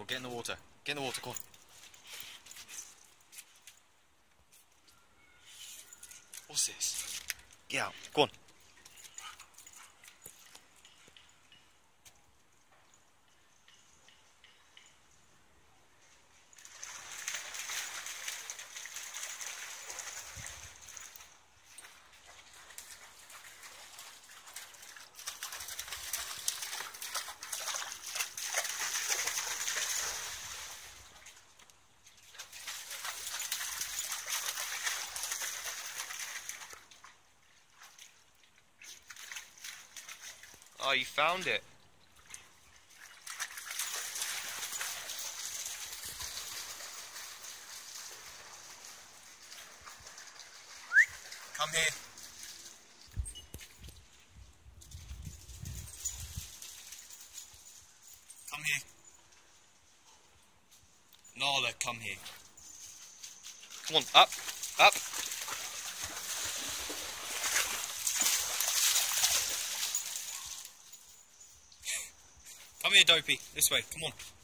get in the water. Get in the water, come on. What's this? Get out, go on. Oh, you found it. Come here. Come here. Nala, come here. Come on, up, up. Come here, Dopey. This way, come on.